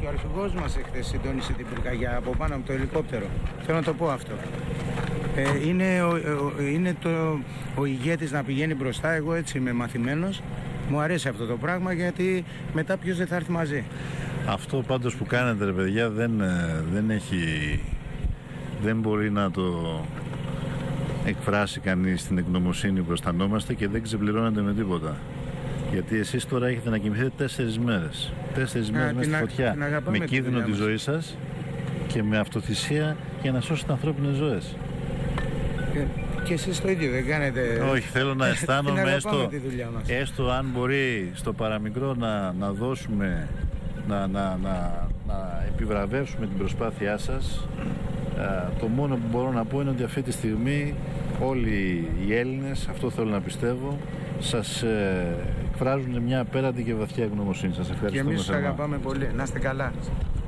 και ο αρχηγός μας εχθές συντόνισε την πυρκαγιά από πάνω από το ελικόπτερο. Θέλω να το πω αυτό. Είναι ο ηγέτης να πηγαίνει μπροστά. Εγώ έτσι είμαι μαθημένος. Μου αρέσει αυτό το πράγμα, γιατί μετά ποιος δεν θα έρθει μαζί. Αυτό πάντως που κάνετε, ρε παιδιά, δεν μπορεί να το εκφράσει κανείς την ευγνωμοσύνη που αισθανόμαστε και δεν ξεπληρώνεται με τίποτα. Γιατί εσείς τώρα έχετε να κοιμηθείτε 4 μέρες. 4 μέρες μέσα στη φωτιά, με κίνδυνο τη ζωή σας και με αυτοθυσία για να σώσετε ανθρώπινες ζωές. Και εσείς το ίδιο δεν κάνετε? Όχι, θέλω να αισθάνομαι έστω αν μπορεί στο παραμικρό να δώσουμε, να επιβραβεύσουμε την προσπάθειά σας. Το μόνο που μπορώ να πω είναι ότι αυτή τη στιγμή όλοι οι Έλληνες, αυτό θέλω να πιστεύω, σας εκφράζουν μια απέραντη και βαθιά ευγνωμοσύνη. Σας ευχαριστούμε. Και εμείς σας αγαπάμε πολύ. Να είστε καλά.